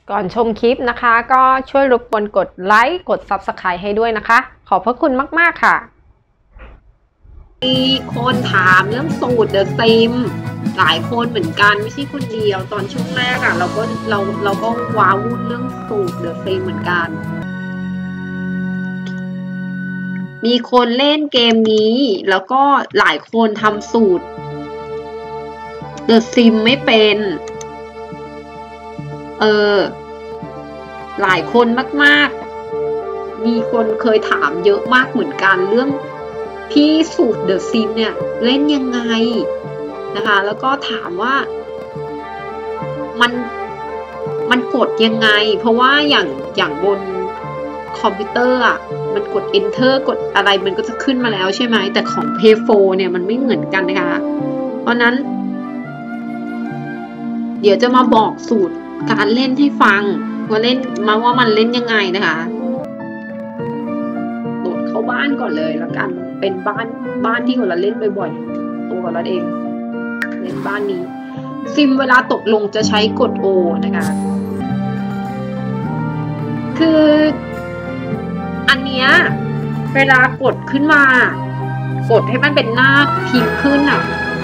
ก่อนชมคลิปนะคะก็ช่วยรบกวนกดไลค์กด Subscribe ให้ด้วยนะคะขอบพระคุณมากๆค่ะมีคนถามเรื่องสูตรเดอะซิมหลายคนเหมือนกันไม่ใช่คนเดียวตอนช่วงแรกอ่ะเราก็ว้าวุ่นเรื่องสูตรเดอะซิมเหมือนกันมีคนเล่นเกมนี้แล้วก็หลายคนทำสูตรเดอะซิมไม่เป็นหลายคนมากๆมีคนเคยถามเยอะมากเหมือนกันเรื่องพี่สูตรเดอะซิมเนี่ยเล่นยังไงนะคะแล้วก็ถามว่ามันกดยังไงเพราะว่าอย่างบนคอมพิวเตอร์อ่ะมันกด enter กดอะไรมันก็จะขึ้นมาแล้วใช่ไหมแต่ของ Play 4เนี่ยมันไม่เหมือนกันนะคะเพราะนั้นเดี๋ยวจะมาบอกสูตรการเล่นให้ฟังว่ามันเล่นยังไงนะคะโหลดเข้าบ้านก่อนเลยแล้วกันเป็นบ้านที่เราเล่นบ่อยๆตัวเราเองเล่นบ้านนี้ซิมเวลาตกลงจะใช้กด O นะคะคืออันเนี้ยเวลากดขึ้นมากดให้มันเป็นหน้าพิมพ์ขึ้นอ่ะ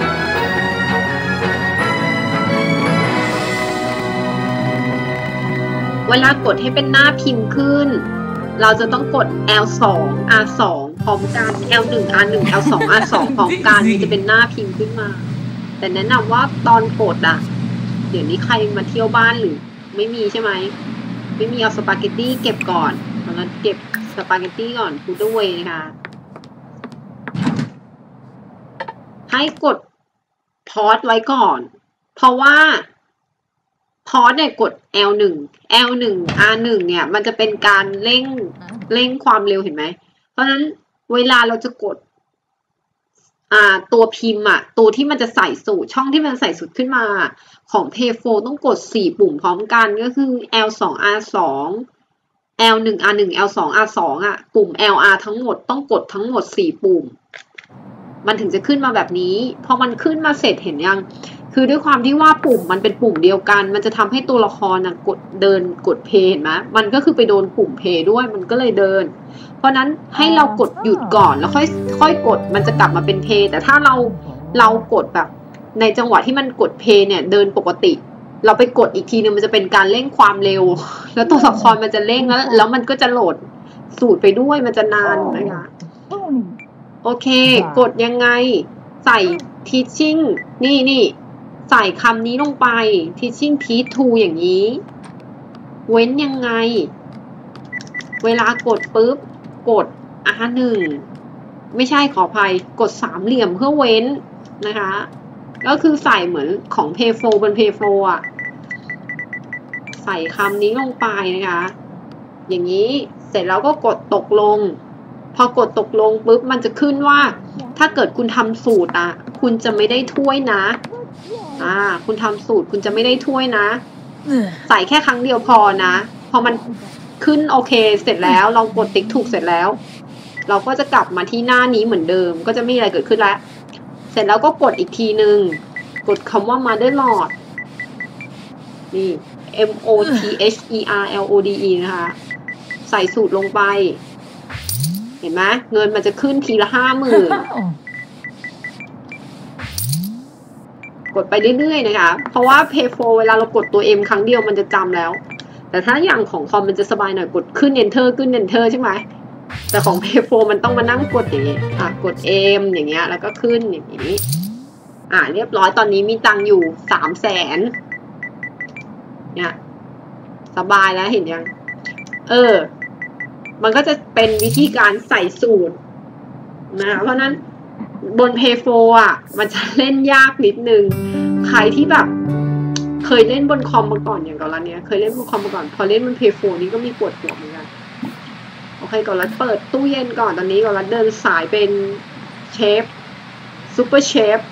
เวลากดให้เป็นหน้าพิมพ์ขึ้นเราจะต้องกด L2 R2 พร้อมกัน L1 R1 L2 R2 พร้อมกันมันจะเป็นหน้าพิมพ์ขึ้นมาแต่แนะนำว่าตอนกดอ่ะเดี๋ยวนี้ใครมาเที่ยวบ้านหรือไม่มีใช่ไหมไม่มีเอาสปาเกตตี้เก็บก่อนตอนนั้นเก็บสปาเกตตี้ก่อนพูดด้วยนะคะให้กดพอสไว้ก่อนเพราะว่าพอสเนี่ยกด L1 R1 เนี่ยมันจะเป็นการเร่งความเร็วเห็นไหมเพราะฉะนั้นเวลาเราจะกดตัวพิมพ์ตัวที่มันจะใส่สูตรช่องที่มันใส่สูตรขึ้นมาของ Play 4ต้องกด4ปุ่มพร้อมกันก็คือ L2 R2 L1 R1 L2 R2 ปุ่ม LR ทั้งหมดต้องกดทั้งหมด4ปุ่มมันถึงจะขึ้นมาแบบนี้พอมันขึ้นมาเสร็จเห็นยังคือด้วยความที่ว่าปุ่มมันเป็นปุ่มเดียวกันมันจะทำให้ตัวละครกดเพย์เห็นไหมมันก็คือไปโดนปุ่มเพย์ด้วยมันก็เลยเดินเพราะนั้นให้เรากดหยุดก่อนแล้วค่อยกดมันจะกลับมาเป็นเพย์แต่ถ้าเรากดแบบในจังหวะที่มันกดเพย์เนี่ยเดินปกติเราไปกดอีกทีนึงมันจะเป็นการเร่งความเร็วแล้วตัวละครมันจะเร่งแล้วมันก็จะโหลดสูตรไปด้วยมันจะนานนะคะโอเคกดยังไงใส่ teaching นี่ใส่คำนี้ลงไป teaching teach to อย่างนี้เว้นยังไงเวลากดปุ๊บกด R1 ไม่ใช่ขออภัยกด3เหลี่ยมเพื่อเว้นนะคะก็คือใส่เหมือนของ Play 4บน Play 4ใส่คำนี้ลงไปนะคะอย่างนี้เสร็จแล้วก็กดตกลงพอกดตกลงปุ๊บมันจะขึ้นว่าถ้าเกิดคุณทำสูตรคุณจะไม่ได้ถ้วยนะคุณทำสูตรคุณจะไม่ได้ถ้วยนะใส่แค่ครั้งเดียวพอนะพอมันขึ้นโอเคเสร็จแล้วเรากดติ๊กถูกเสร็จแล้วเราก็จะกลับมาที่หน้านี้เหมือนเดิมก็จะไม่มีอะไรเกิดขึ้นแล้วเสร็จแล้วก็กดอีกทีนึงกดคำว่า Motherlode นี่ MOTHERLODE นะคะใส่สูตรลงไปเห็นไหมเงินมันจะขึ้นทีละ50,000กดไปเรื่อยๆนะคะเพราะว่า Play 4เวลาเรากดตัว M ครั้งเดียวมันจะจำแล้วแต่ถ้าอย่างของคอมมันจะสบายหน่อยกดขึ้น Enter ขึ้น Enter ใช่ไหมแต่ของ Play 4มันต้องมานั่งกดอย่างนี้กด M อย่างเงี้ยแล้วก็ขึ้นอย่างนี้เรียบร้อยตอนนี้มีตังค์อยู่300,000เนี่ยสบายแล้วเห็นยังมันก็จะเป็นวิธีการใส่สูตรนะคะเพราะนั้นบน Play 4มันจะเล่นยากนิดนึงใครที่แบบเคยเล่นบนคอมมาก่อนอย่างก่อนละเนี้ยเคยเล่นบนคอมมาก่อนพอเล่นบน Play 4นี้ก็มีปวดหัวเหมือนกันโอเคก่อนละเปิดตู้เย็นก่อนตอนนี้ก่อนละเดินสายเป็นเชฟซูเปอร์เชฟ